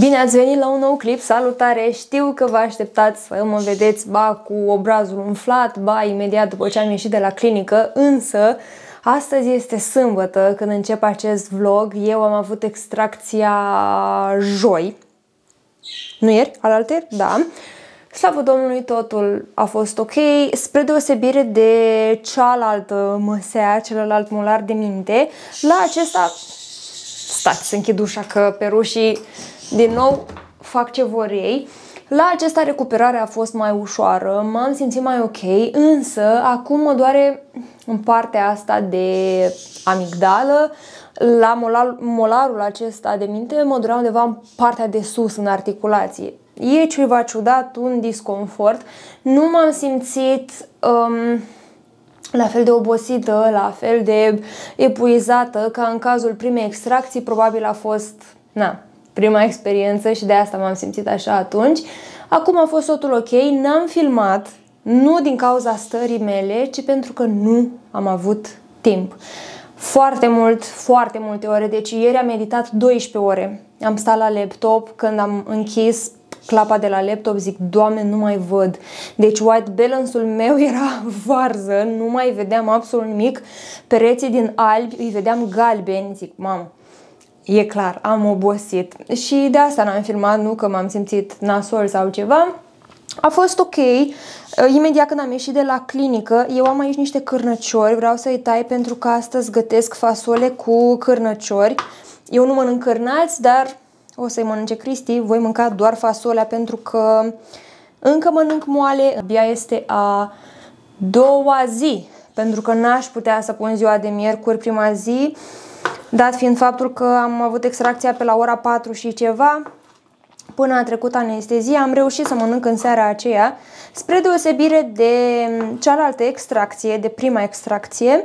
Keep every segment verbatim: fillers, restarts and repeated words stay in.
Bine ați venit la un nou clip, salutare! Știu că vă așteptați să mă vedeți ba cu obrazul umflat, ba imediat după ce am ieșit de la clinică, însă astăzi este sâmbătă când încep acest vlog. Eu am avut extracția joi, nu ieri, alaltăieri? Da. Slavă Domnului, totul a fost ok, spre deosebire de cealaltă măsea, celălalt molar de minte. La acesta, stați să închid ușa că perușii din nou fac ce vor ei. La acesta recuperarea a fost mai ușoară, m-am simțit mai ok, însă acum mă doare în partea asta de amigdală. La molar, molarul acesta de minte mă durea undeva în partea de sus, în articulație. E ceva ciudat, un disconfort. Nu m-am simțit um, la fel de obosită, la fel de epuizată ca în cazul primei extracții. Probabil a fost, na, prima experiență și de asta m-am simțit așa atunci. Acum a fost totul ok, n-am filmat, nu din cauza stării mele, ci pentru că nu am avut timp. Foarte mult, foarte multe ore, deci ieri am meditat douăsprezece ore. Am stat la laptop, când am închis clapa de la laptop zic, Doamne, nu mai văd. Deci white balance-ul meu era varză, nu mai vedeam absolut nimic. Pereții din albi îi vedeam galbeni, zic, mamă, e clar, am obosit. Și de asta n-am filmat, nu că m-am simțit nasol sau ceva. A fost ok. Imediat când am ieșit de la clinică, eu am aici niște cârnăciori, vreau să-i tai pentru că astăzi gătesc fasole cu cârnăciori. Eu nu mănânc cârnați, dar o să-i mănânce Cristi, voi mânca doar fasolea pentru că încă mănânc moale. Abia este a doua zi, pentru că n-aș putea să pun ziua de miercuri, prima zi, dat fiind faptul că am avut extracția pe la ora patru și ceva. Până a trecut anestezia, am reușit să mănânc în seara aceea, spre deosebire de cealaltă extracție, de prima extracție.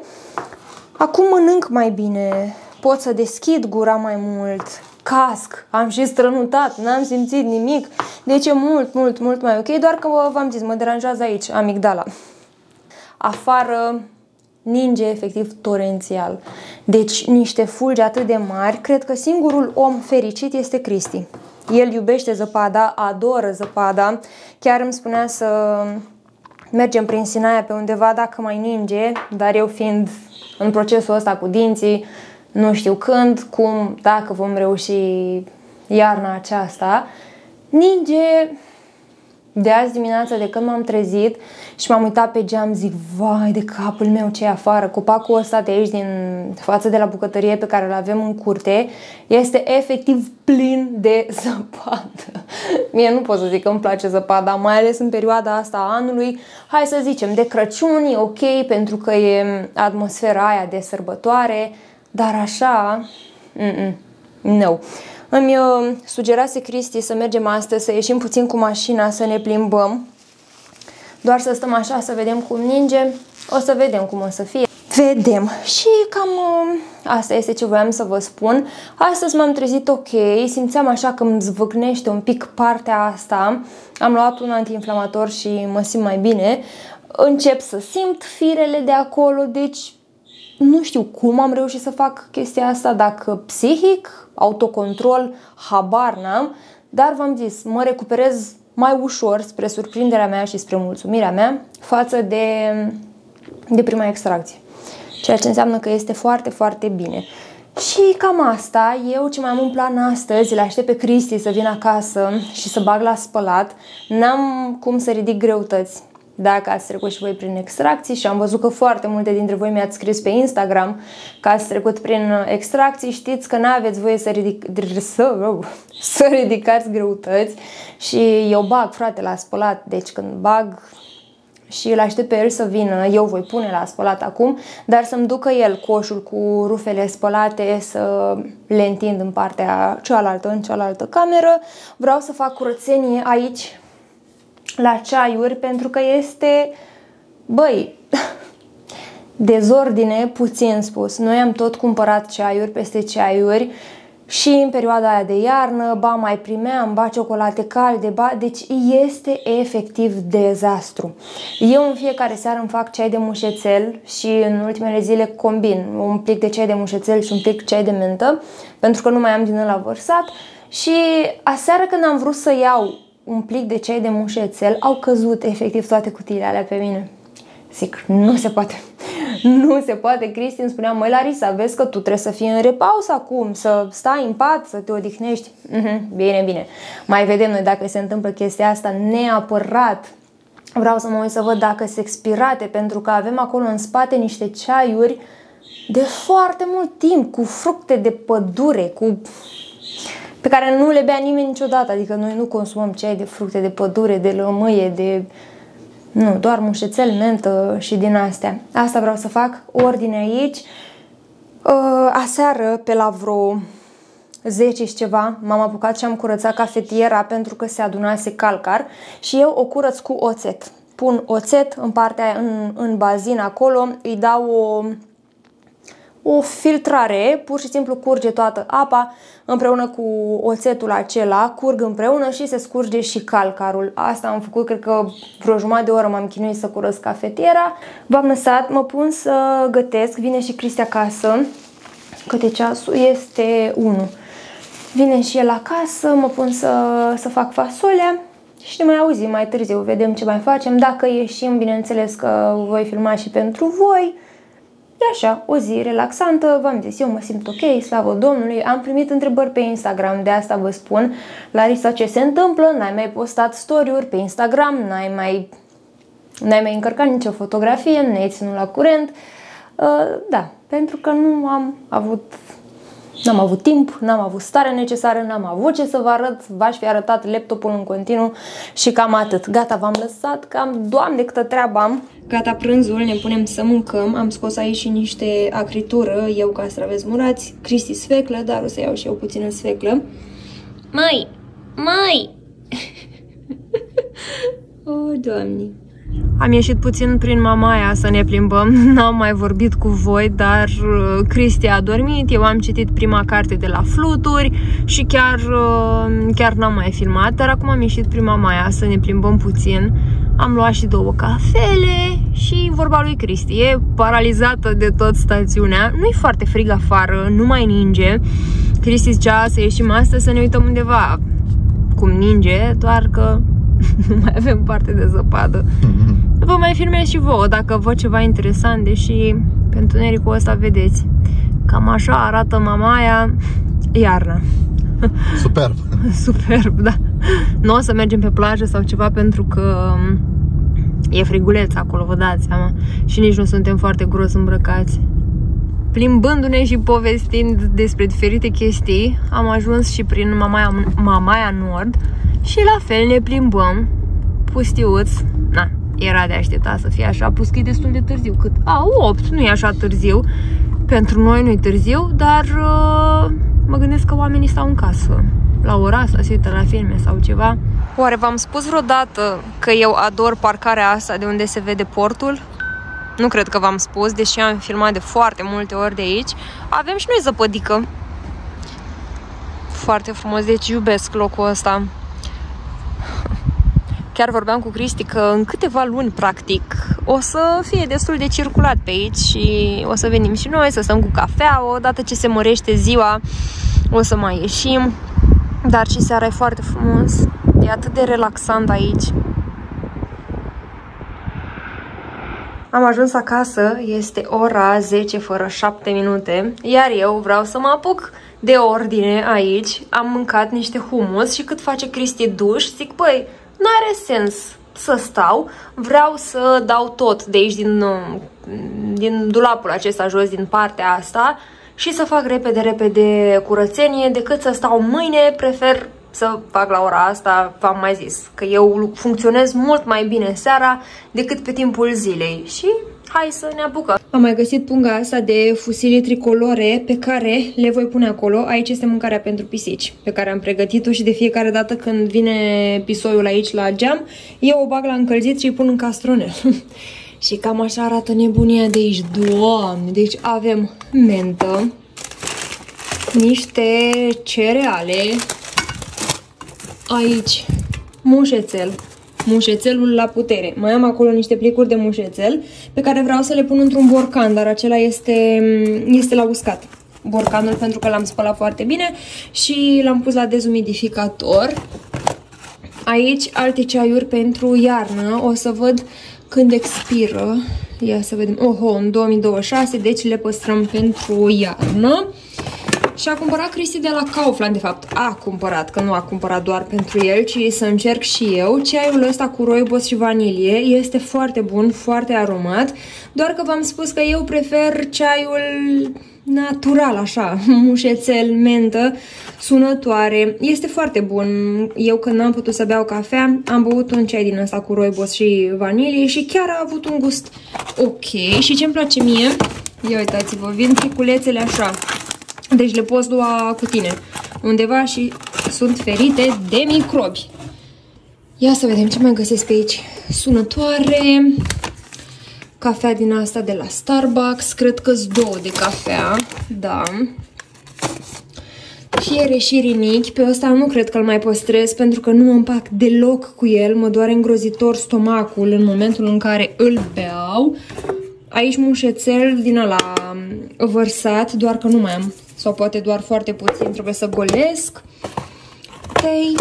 Acum mănânc mai bine, pot să deschid gura mai mult, casc, am și strănutat, n-am simțit nimic, deci e mult, mult, mult mai ok, doar că v-am zis, mă deranjează aici amigdala. Afară ninge efectiv torențial, deci niște fulgi atât de mari, cred că singurul om fericit este Cristi. El iubește zăpada, adoră zăpada, chiar îmi spunea să mergem prin Sinaia pe undeva dacă mai ninge, dar eu fiind în procesul ăsta cu dinții, nu știu când, cum, dacă vom reuși iarna aceasta. Ninge de azi dimineața, de când m-am trezit și m-am uitat pe geam, zic, vai de capul meu ce e afară. Copacul ăsta de aici, din față de la bucătărie pe care îl avem în curte, este efectiv plin de zăpadă. Mie nu pot să zic că îmi place zăpada, mai ales în perioada asta a anului. Hai să zicem, de Crăciun e ok, pentru că e atmosfera aia de sărbătoare, dar așa, mm-mm, no. Îmi uh, sugerase Cristi să mergem astăzi, să ieșim puțin cu mașina, să ne plimbăm. Doar să stăm așa, să vedem cum ninge. O să vedem cum o să fie. Vedem. Și cam uh, asta este ce voiam să vă spun. Astăzi m-am trezit ok, simțeam așa că îmi zvâcnește un pic partea asta. Am luat un antiinflamator și mă simt mai bine. Încep să simt firele de acolo, deci nu știu cum am reușit să fac chestia asta, dacă psihic, autocontrol, habar n-am, dar v-am zis, mă recuperez mai ușor spre surprinderea mea și spre mulțumirea mea față de, de prima extracție. Ceea ce înseamnă că este foarte, foarte bine. Și cam asta, eu ce mai am un plan astăzi, îl aștept pe Cristi să vină acasă și să bag la spălat. N-am cum să ridic greutăți. Dacă ați trecut și voi prin extracții și am văzut că foarte multe dintre voi mi-ați scris pe Instagram că ați trecut prin extracții, știți că n-aveți voie să, ridic, să, să ridicați greutăți și eu bag, frate, la spălat, deci când bag și îl aștept pe el să vină, eu voi pune la spălat acum, dar să-mi ducă el coșul cu rufele spălate, să le întind în partea cealaltă, în cealaltă cameră. Vreau să fac curățenie aici, la ceaiuri, pentru că este, băi, dezordine puțin spus. Noi am tot cumpărat ceaiuri peste ceaiuri și în perioada aia de iarnă, ba mai primeam, ba ciocolate calde, ba, deci este efectiv dezastru. Eu în fiecare seară îmi fac ceai de mușețel și în ultimele zile combin un plic de ceai de mușețel și un plic ceai de mentă, pentru că nu mai am din ăla vărsat. Și aseară când am vrut să iau un plic de ceai de mușețel, au căzut efectiv toate cutiile alea pe mine. Zic, nu se poate. Nu se poate. Cristi îmi spunea, măi Larisa, vezi că tu trebuie să fii în repaus acum, să stai în pat, să te odihnești. Mm-hmm, bine, bine. Mai vedem noi dacă se întâmplă chestia asta neapărat. Vreau să mă uit să văd dacă sunt expirate, pentru că avem acolo în spate niște ceaiuri de foarte mult timp, cu fructe de pădure, cu... pe care nu le bea nimeni niciodată. Adică noi nu consumăm ceai de fructe de pădure, de lămâie, de... Nu, doar mușețel, mentă și din astea. Asta vreau să fac, ordine aici. Aseară, pe la vreo zece și ceva, m-am apucat și am curățat cafetiera pentru că se adunase calcar și eu o curăț cu oțet. Pun oțet în partea, în, în bazin acolo, îi dau o... o filtrare, pur și simplu curge toată apa împreună cu oțetul acela, curg împreună și se scurge și calcarul. Asta am făcut, cred că vreo jumătate de oră m-am chinuit să curăț cafetiera. V-am lăsat, mă pun să gătesc, vine și Cristi acasă, câte ceasul este unu. Vine și el acasă, mă pun să, să fac fasolea și ne mai auzim mai târziu, vedem ce mai facem. Dacă ieșim, bineînțeles că voi filma și pentru voi. E așa, o zi relaxantă, v-am zis, eu mă simt ok, slavă Domnului. Am primit întrebări pe Instagram, de asta vă spun, Larisa, ce se întâmplă? N-ai mai postat story-uri pe Instagram, n-ai mai, n-ai mai încărcat nicio fotografie, nu ne-ai ținut la curent. Uh, da, pentru că nu am avut... N-am avut timp, n-am avut starea necesară, n-am avut ce să vă arăt, v-aș fi arătat laptopul în continuu și cam atât. Gata, v-am lăsat, cam, Doamne, câtă treabă am. Gata prânzul, ne punem să mâncăm. Am scos aici și niște acritură, eu castraveți murați, Cristi sfeclă, dar o să iau și eu puțină sfeclă. Măi, măi! O, Doamne! Am ieșit puțin prin Mamaia să ne plimbăm, n-am mai vorbit cu voi, dar Cristi a dormit, eu am citit prima carte de la Fluturi și chiar, chiar n-am mai filmat, dar acum am ieșit prin Mamaia să ne plimbăm puțin. Am luat și două cafele și vorba lui Cristi, e paralizată de tot stațiunea, nu-i foarte frig afară, nu mai ninge. Cristi zicea să ieșim astăzi să ne uităm undeva cum ninge, doar că nu mai avem parte de zăpadă. Vă mai filmez și vouă dacă văd ceva interesant, deși pe întunericul ăsta vedeți. Cam așa arată Mamaia iarna. Superb. Superb, da. Nu o să mergem pe plajă sau ceva pentru că e friguleț acolo, vă dați seama. Și nici nu suntem foarte gros îmbrăcați. Plimbându-ne și povestind despre diferite chestii, am ajuns și prin Mamaia, Mamaia Nord și la fel ne plimbăm pustiuț. Na, era de așteptat să fie așa, plus că e destul de târziu. Cât? A, opt, nu e așa târziu. Pentru noi nu e târziu, dar uh, mă gândesc că oamenii stau în casă la ora asta, se uită la filme sau ceva. Oare v-am spus vreodată că eu ador parcarea asta de unde se vede portul? Nu cred că v-am spus, deși am filmat de foarte multe ori de aici. Avem și noi zăpădică. Foarte frumos, deci iubesc locul ăsta. Chiar vorbeam cu Cristi că în câteva luni, practic, o să fie destul de circulat pe aici și o să venim și noi, să stăm cu cafea. Odată ce se mărește ziua, o să mai ieșim. Dar și seara e foarte frumos. E atât de relaxant aici. Am ajuns acasă, este ora zece fără șapte minute, iar eu vreau să mă apuc de ordine aici. Am mâncat niște hummus și cât face Cristi duș, zic, băi, n-are sens să stau, vreau să dau tot de aici din, din dulapul acesta jos, din partea asta și să fac repede, repede curățenie, decât să stau mâine, prefer să fac la ora asta, v-am mai zis, că eu funcționez mult mai bine seara decât pe timpul zilei și hai să ne apucăm. Am mai găsit punga asta de fusilii tricolore pe care le voi pune acolo. Aici este mâncarea pentru pisici pe care am pregătit-o și de fiecare dată când vine pisoiul aici la geam, eu o bag la încălzit și îi pun în castronel. Și cam așa arată nebunia de aici. Doamne, deci avem mentă, niște cereale, aici mușețel, mușețelul la putere. Mai am acolo niște plicuri de mușețel pe care vreau să le pun într-un borcan, dar acela este, este la uscat. borcanul pentru că l-am spălat foarte bine și l-am pus la dezumidificator. Aici alte ceaiuri pentru iarnă, o să văd când expiră. Ia să vedem. Oho, în două mii douăzeci și șase, deci le păstrăm pentru iarnă. Și a cumpărat Cristi de la Kaufland, de fapt a cumpărat, că nu a cumpărat doar pentru el, ci să încerc și eu. Ceaiul ăsta cu rooibos și vanilie este foarte bun, foarte aromat, doar că v-am spus că eu prefer ceaiul natural, așa, mușețel, mentă, sunătoare. Este foarte bun. Eu când n-am putut să beau cafea, am băut un ceai din ăsta cu rooibos și vanilie și chiar a avut un gust ok. Și ce-mi place mie, ia uitați-vă, vin chiculețele așa. Deci le poți lua cu tine undeva și sunt ferite de microbi. Ia să vedem ce mai găsesc pe aici. Sunătoare, cafea din asta de la Starbucks, cred că-s două de cafea, da. Fiere și rinichi, pe ăsta nu cred că îl mai păstrez pentru că nu mă împac deloc cu el, mă doare îngrozitor stomacul în momentul în care îl beau. Aici mușețel din ăla vărsat, doar că nu mai am, sau poate doar foarte puțin, trebuie să golesc. Tei,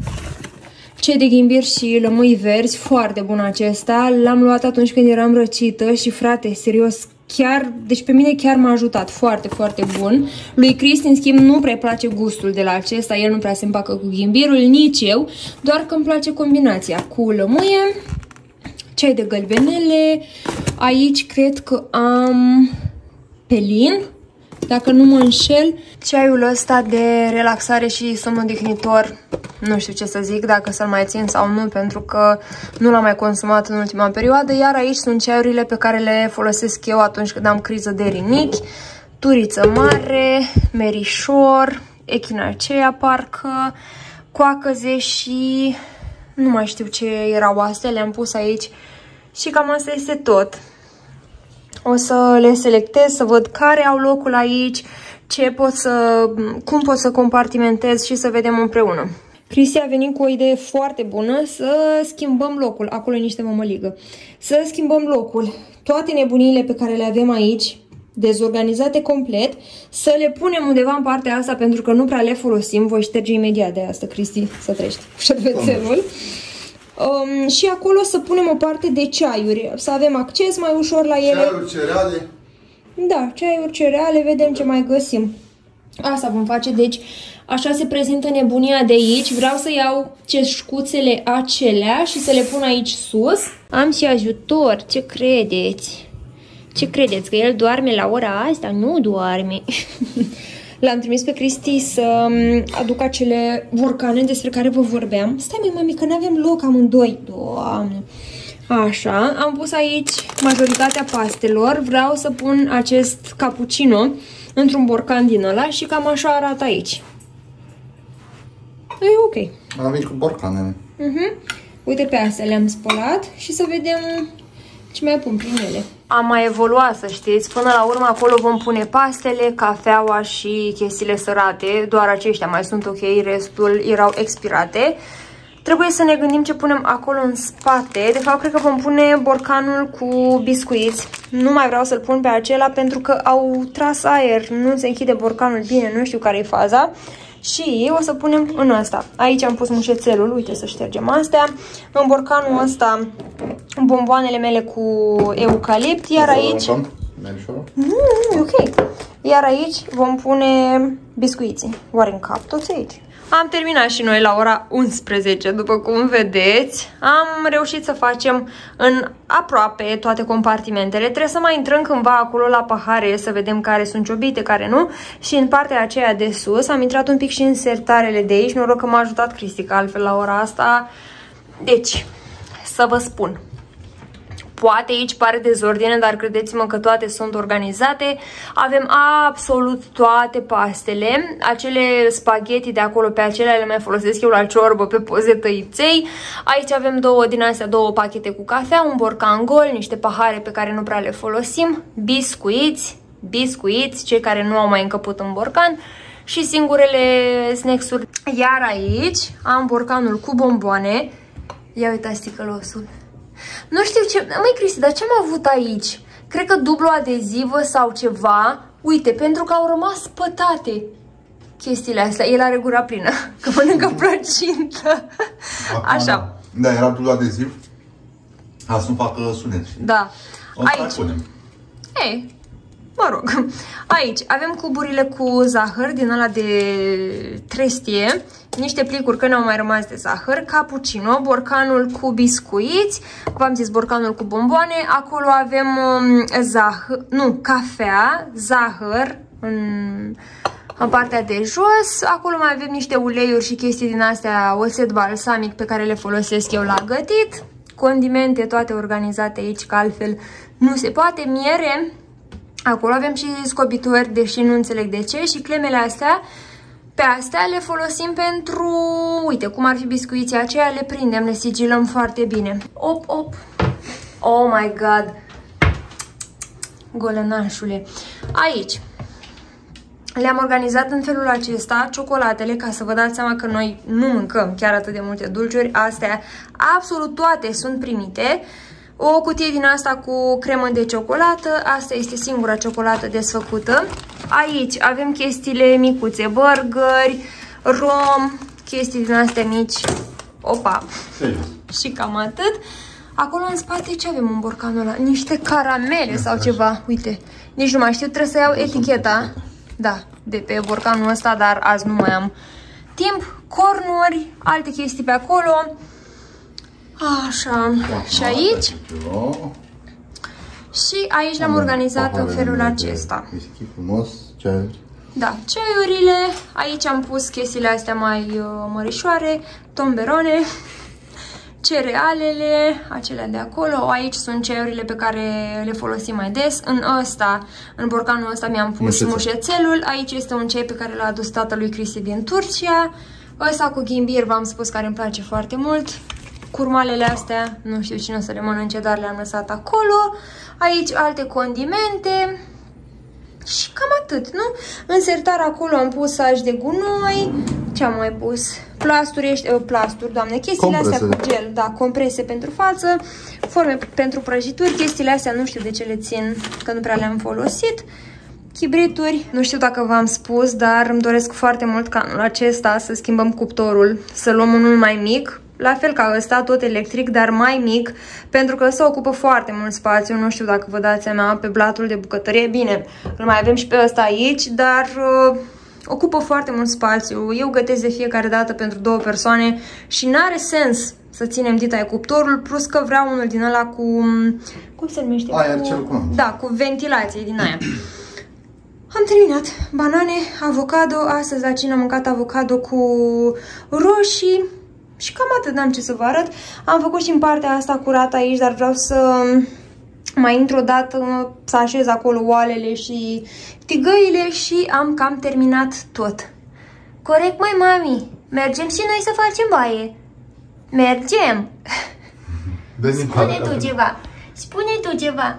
cei de ghimbir și lămâi verzi, foarte bun acesta, l-am luat atunci când eram răcită și frate, serios, chiar, deci pe mine chiar m-a ajutat, foarte, foarte bun. Lui Cristi, în schimb, nu prea place gustul de la acesta, el nu prea se împacă cu ghimbirul, nici eu, doar că îmi place combinația cu lămâie. Ceai de gălbenele, aici cred că am pelin, dacă nu mă înșel. Ceaiul ăsta de relaxare și somn odihnitor, nu știu ce să zic, dacă să-l mai țin sau nu, pentru că nu l-am mai consumat în ultima perioadă. Iar aici sunt ceaiurile pe care le folosesc eu atunci când am criză de rinichi. Turiță mare, merișor, echinacea parcă, coacăze și nu mai știu ce erau astea, le-am pus aici și cam asta este tot. O să le selectez, să văd care au locul aici, ce pot să, cum pot să compartimentez și să vedem împreună. Cristi a venit cu o idee foarte bună, să schimbăm locul, acolo e niște mămăligă, să schimbăm locul, toate nebuniile pe care le avem aici, dezorganizate complet, să le punem undeva în partea asta pentru că nu prea le folosim. Voi șterge imediat de asta, Cristi, să treci șervețelul. Um, și acolo să punem o parte de ceaiuri, să avem acces mai ușor la ele. Ceaiuri, cereale. Da, ceaiuri, cereale, vedem ce mai găsim. Asta vom face, deci așa se prezintă nebunia de aici. Vreau să iau ceșcuțele acelea și să le pun aici sus. Am și ajutor, ce credeți? Ce credeți? Că el doarme la ora asta? Nu doarme. L-am trimis pe Cristi să aduc acele borcane despre care vă vorbeam. Stai, măi, mami, că n-avem loc amândoi. Doamne. Așa, am pus aici majoritatea pastelor. Vreau să pun acest cappuccino într-un borcan din ăla și cam așa arată aici. E ok. Am venit cu borcanele. Uh-huh. Uite, pe astea le-am spălat și să vedem ce mai pun prin ele. Am mai evoluat, să știți. Până la urmă acolo vom pune pastele, cafeaua și chestiile sărate. Doar aceștia mai sunt ok, restul erau expirate. Trebuie să ne gândim ce punem acolo în spate. De fapt, cred că vom pune borcanul cu biscuiți. Nu mai vreau să-l pun pe acela pentru că au tras aer. Nu se închide borcanul bine, nu știu care e faza. Și o să punem în asta. Aici am pus mușețelul, uite să ștergem astea. În borcanul ăsta bomboanele mele cu eucalipt, iar aici... Nu, nu, ok. Iar aici vom pune biscuiții. Oare în cap toți aici? Am terminat și noi la ora unsprezece, după cum vedeți. Am reușit să facem în aproape toate compartimentele. Trebuie să mai intrăm cândva acolo la pahare să vedem care sunt ciobite, care nu. Și în partea aceea de sus am intrat un pic și în sertarele de aici. Noroc că m-a ajutat Cristi, că altfel la ora asta. Deci, să vă spun. Poate aici pare dezordine, dar credeți-mă că toate sunt organizate. Avem absolut toate pastele. Acele spaghetti de acolo, pe acelea le mai folosesc eu la ciorbă, pe poze tăiței. Aici avem două din astea, două pachete cu cafea, un borcan gol, niște pahare pe care nu prea le folosim, biscuiți, biscuiți, cei care nu au mai încăput în borcan și singurele snacks-uri. Iar aici am borcanul cu bomboane. Ia uitați ticălosul. Nu știu ce... Măi, Cristi, dar ce am avut aici? Cred că dublu adezivă sau ceva Uite, pentru că au rămas spătate chestiile astea. El are gura plină, că mănâncă plăcintă. Așa. Da, era dul adeziv. Ca să nu facă sunet. Da. O aici. Ei, mă rog. Aici avem cuburile cu zahăr din ăla de trestie. Niște plicuri că n-au mai rămas de zahăr. Cappuccino, borcanul cu biscuiți. V-am zis borcanul cu bomboane. Acolo avem um, zahăr, nu, cafea, zahăr în, în partea de jos. Acolo mai avem niște uleiuri și chestii din astea, oțet balsamic pe care le folosesc eu la gătit. Condimente toate organizate aici, că altfel nu se poate. Miere. Acolo avem și scobitori, deși nu înțeleg de ce. Și clemele astea, pe astea le folosim pentru, uite, cum ar fi biscuiții aceia, le prindem, le sigilăm foarte bine. Op, op. Oh my god. Golănașule. Aici le-am organizat în felul acesta, ciocolatele, ca să vă dați seama că noi nu mâncăm chiar atât de multe dulciuri. Astea, absolut toate sunt primite. O cutie din asta cu cremă de ciocolată. Asta este singura ciocolată desfăcută. Aici avem chestiile micuțe, burgeri, rom, chestii din astea mici. Opa! Și cam atât. Acolo în spate ce avem în borcanul ăla? Niște caramele sau ceva. Uite, nici nu mai știu, trebuie să iau eticheta. Da, de pe borcanul ăsta, dar azi nu mai am timp. Cornuri, alte chestii pe acolo. Așa, și aici. Și aici le-am organizat în felul acesta. Frumos, ceaiuri. Da, ceaiurile. Aici am pus chestiile astea mai uh, mărișoare, tomberone, cerealele, acelea de acolo. Aici sunt ceaiurile pe care le folosim mai des. În ăsta, în borcanul ăsta mi-am pus Mușețel. mușețelul. Aici este un ceai pe care l-a adus tatălui Cristi din Turcia. Ăsta cu ghimbir, v-am spus, care îmi place foarte mult. Curmalele astea, nu știu cine o să le mănânce, dar le-am lăsat acolo. Aici alte condimente. Și cam atât, nu? În sertar acolo am pus saci de gunoi. Ce am mai pus? Plasturi, plasturi, doamne, chestiile comprese. Astea cu gel, da, comprese pentru față, forme pentru prăjituri, chestiile astea nu știu de ce le țin, că nu prea le-am folosit. Chibrituri, nu știu dacă v-am spus, dar îmi doresc foarte mult ca anul acesta să schimbăm cuptorul, să luăm unul mai mic, la fel ca ăsta, tot electric, dar mai mic, pentru că ăsta ocupă foarte mult spațiu, nu știu dacă vă dați seama, pe blatul de bucătărie. Bine, îl mai avem și pe ăsta aici, dar uh, ocupă foarte mult spațiu. Eu gătesc de fiecare dată pentru două persoane și n-are sens să ținem dita cuptorul, plus că vreau unul din ăla cu, cum se numește? Aer circulant. Da, cu ventilație din aia. Am terminat. Banane, avocado, astăzi la cină am mâncat avocado cu roșii. Și cam atât, n-am ce să vă arăt. Am făcut și în partea asta curată aici, dar vreau să mai intru o dată, să așez acolo oalele și tigăile și am cam terminat tot. Corect, mai mami? Mergem și noi să facem baie. Mergem. Spune tu ceva. Spune tu ceva.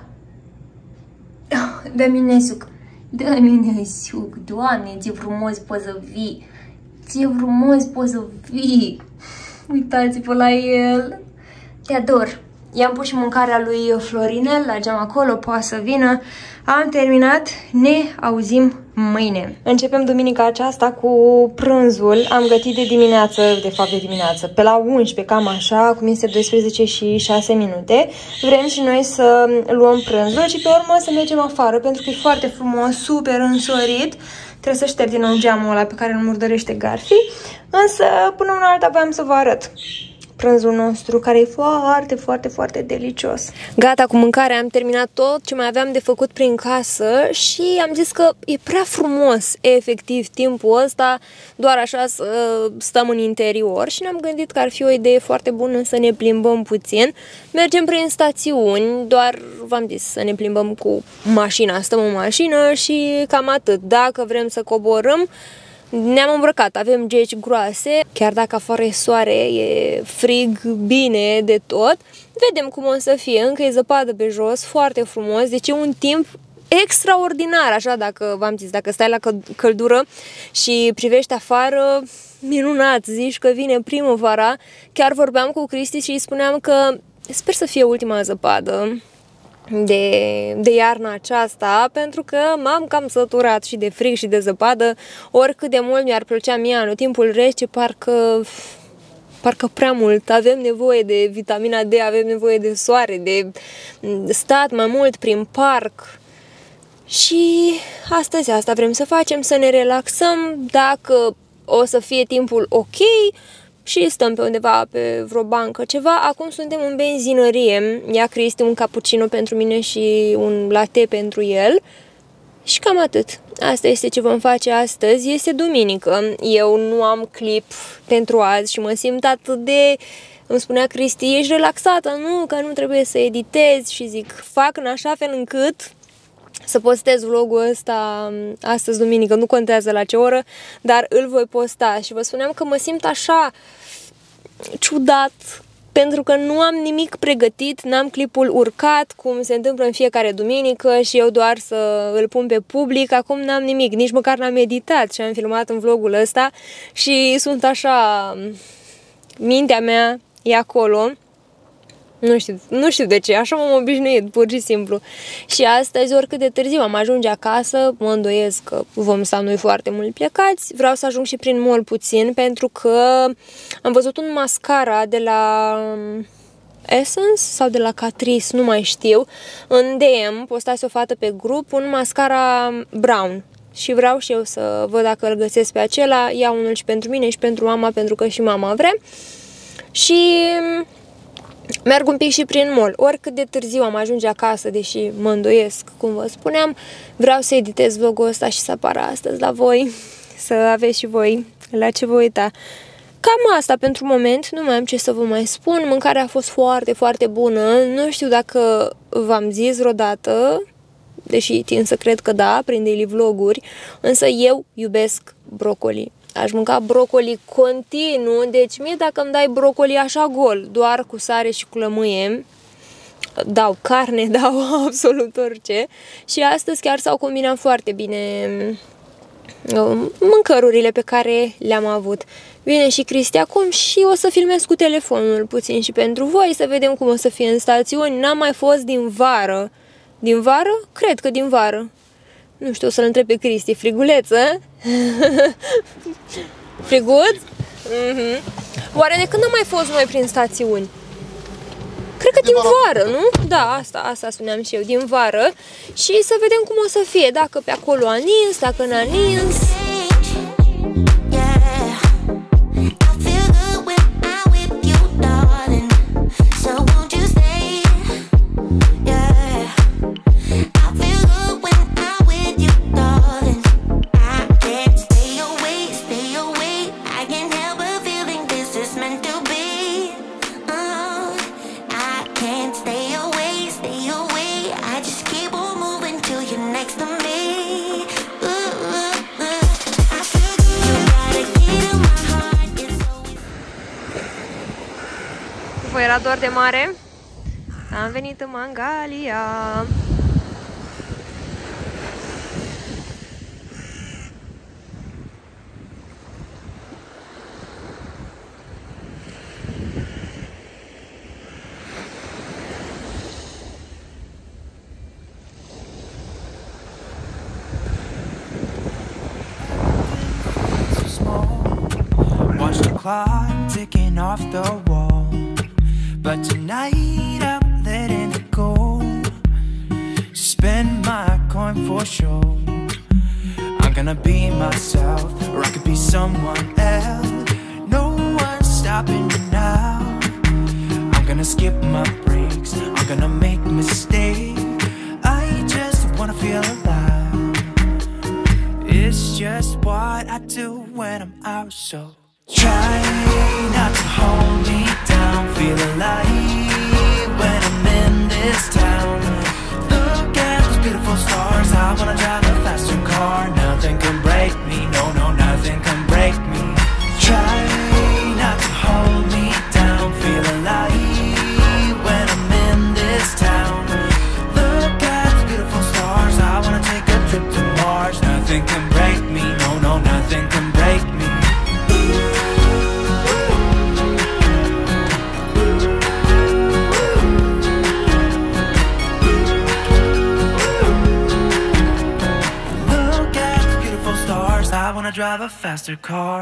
Dă-mi suc. Dă-mi suc. Doamne, ce frumos poți să fii. Ce frumos poți să fii. Uitați-vă la el. Te ador. I-am pus și mâncarea lui Florinel la geam acolo, poate să vină. Am terminat, ne auzim mâine. Începem duminica aceasta cu prânzul. Am gătit de dimineață, de fapt de dimineață, pe la unsprezece, cam așa, acum este douăsprezece și șase minute. Vrem și noi să luăm prânzul și pe urmă să mergem afară, pentru că e foarte frumos, super însorit. Trebuie să șterg din nou geamul ăla pe care îl murdărește Garfi. Însă, până una alta, voiam să vă arăt prânzul nostru, care e foarte, foarte, foarte delicios. Gata cu mâncarea, am terminat tot ce mai aveam de făcut prin casă și am zis că e prea frumos, efectiv, timpul ăsta, doar așa să stăm în interior și ne-am gândit că ar fi o idee foarte bună să ne plimbăm puțin. Mergem prin stațiuni, doar v-am zis să ne plimbăm cu mașina, stăm în mașină și cam atât. Dacă vrem să coborâm, ne-am îmbrăcat, avem geci groase, chiar dacă afară e soare, e frig, bine de tot. Vedem cum o să fie, încă e zăpadă pe jos, foarte frumos, deci e un timp extraordinar, așa, dacă v-am zis, dacă stai la căldură și privești afară, minunat, zici că vine primăvara. Chiar vorbeam cu Cristi și îi spuneam că sper să fie ultima zăpadă. de, de iarna aceasta, pentru că m-am cam săturat și de frig și de zăpadă. Oricât de mult mi-ar plăcea mie anotimpul rece, parcă, parcă prea mult. Avem nevoie de vitamina D, avem nevoie de soare, de stat mai mult prin parc. Și astăzi asta vrem să facem, să ne relaxăm. Dacă o să fie timpul ok și stăm pe undeva, pe vreo bancă, ceva. Acum suntem în benzinărie. Ia Cristi un cappuccino pentru mine și un latte pentru el. Și cam atât. Asta este ce vom face astăzi. Este duminică. Eu nu am clip pentru azi și mă simt atât de... Îmi spunea Cristi, ești relaxată, nu? Că nu trebuie să editezi. Și zic, fac în așa fel încât să postez vlogul ăsta astăzi duminică, nu contează la ce oră, dar îl voi posta. Și vă spuneam că mă simt așa ciudat, pentru că nu am nimic pregătit, n-am clipul urcat, cum se întâmplă în fiecare duminică și eu doar să îl pun pe public. Acum n-am nimic, nici măcar n-am editat și am filmat în vlogul ăsta și sunt așa, mintea mea e acolo. Nu știu, nu știu de ce, așa m-am obișnuit, pur și simplu. Și astăzi, oricât de târziu am ajunge acasă, mă îndoiesc că vom sta noi foarte mult plecați. Vreau să ajung și prin mall puțin, pentru că am văzut un mascara de la Essence sau de la Catrice, nu mai știu. În D M postase o fată pe grup un mascara brown. Și vreau și eu să văd dacă îl găsesc pe acela. Iau unul și pentru mine și pentru mama, pentru că și mama vrea. Și... merg un pic și prin mall. Oricât de târziu am ajunge acasă, deși mă îndoiesc, cum vă spuneam, vreau să editez vlogul ăsta și să apară astăzi la voi, să aveți și voi la ce vă uita. Cam asta pentru moment, nu mai am ce să vă mai spun. Mâncarea a fost foarte, foarte bună. Nu știu dacă v-am zis vreodată, deși tind să cred că da, prin daily vloguri, însă eu iubesc brocoli. Aș mânca brocoli continuu, deci mie dacă îmi dai brocoli așa gol, doar cu sare și cu lămâie, dau carne, dau absolut orice. Și astăzi chiar s-au combinat foarte bine mâncărurile pe care le-am avut. Vine și Cristi acum și o să filmez cu telefonul puțin și pentru voi, să vedem cum o să fie în stațiuni. N-am mai fost din vară. Din vară? Cred că din vară. Nu știu, o să-l întreb pe Cristi. Friguleță? Friguț? Mm-hmm. Oare de când am mai fost noi prin stațiuni? Cred că din vară, nu? Da, asta, asta spuneam și eu, din vară. Și să vedem cum o să fie, dacă pe acolo a nins, dacă n-a nins. Vă era dor de mare? Am venit în Mangalia. Watch the clock ticking off the wall, but tonight I'm letting it go. Spend my coin for sure. I'm gonna be myself, or I could be someone else. No one's stopping me now. I'm gonna skip my breaks, I'm gonna make mistakes. I just wanna feel alive. It's just what I do when I'm out, so try not to hold me down. Feel alive when I'm in this town. Look at those beautiful stars. I wanna drive a faster car. Nothing can break me, no, no, nothing can break me. Try not to hold me down. Feel alive when I'm in this town. Look at those beautiful stars. I wanna take a trip to Mars. Nothing can break me, no, no, nothing can break me. I'll drive a faster car.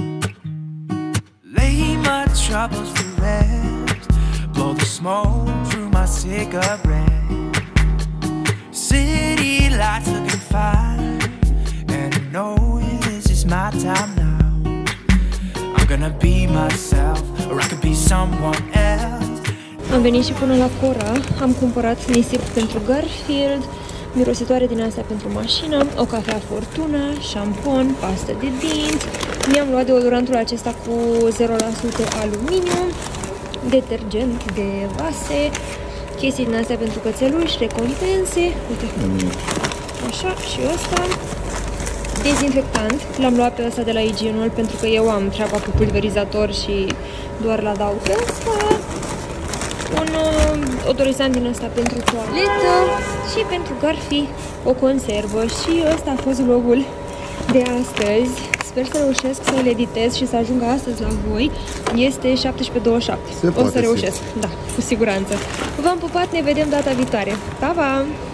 Lay my troubles to rest, blow the smoke through my cigarette. City lights looking fine, and I know this is my time now. I'm gonna be myself, or I could be someone else. Am venit și până la Cora, am cumpărat nisip pentru Garfield, mirositoare din astea pentru mașină, o cafea Fortuna, șampon, pastă de dinți. Mi-am luat deodorantul acesta cu zero la sută aluminiu, detergent de vase, chestii din astea pentru cățeluși, recompense, uite, așa, și ăsta. Dezinfectant, l-am luat pe ăsta de la Igienol pentru că eu am treaba cu pulverizator și doar la dau pe ăsta. Un uh, odorizant din ăsta pentru toaletă și pentru Garfi o conservă. Și ăsta a fost vlogul de astăzi. Sper să reușesc să-l editez și să ajungă astăzi la voi. Este șaptesprezece douăzeci și șapte. Se o poate, să reușesc, da, cu siguranță. V-am pupat, ne vedem data viitoare. Pa, pa!